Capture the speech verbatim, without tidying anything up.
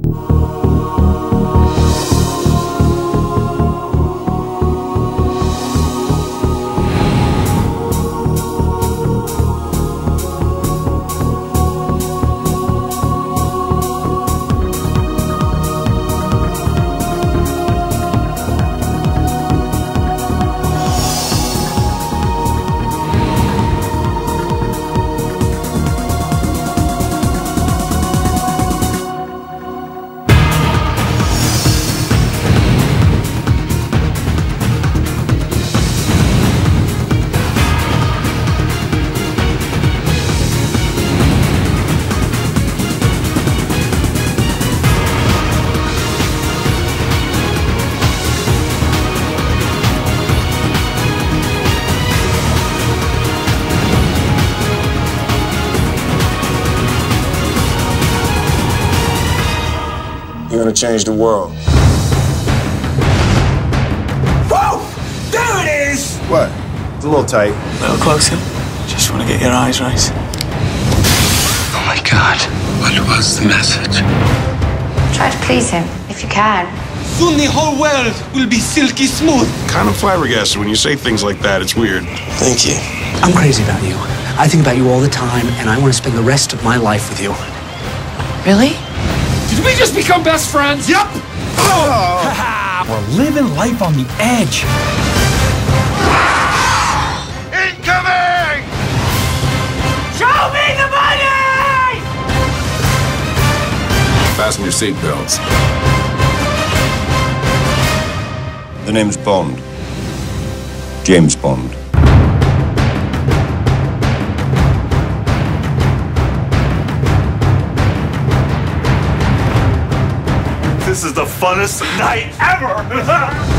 You're gonna change the world. Whoa! There it is! What? It's a little tight. A little closer. Just want to get your eyes right. Oh my God. What was the message? Try to please him, if you can. Soon the whole world will be silky smooth. Kind of flabbergasted when you say things like that. It's weird. Thank you. I'm crazy about you. I think about you all the time, and I want to spend the rest of my life with you. Really? Did we just become best friends? Yup! Oh. We're living life on the edge. Incoming! Show me the money! Fasten your seatbelts. The name's Bond. James Bond. This is the funnest night ever!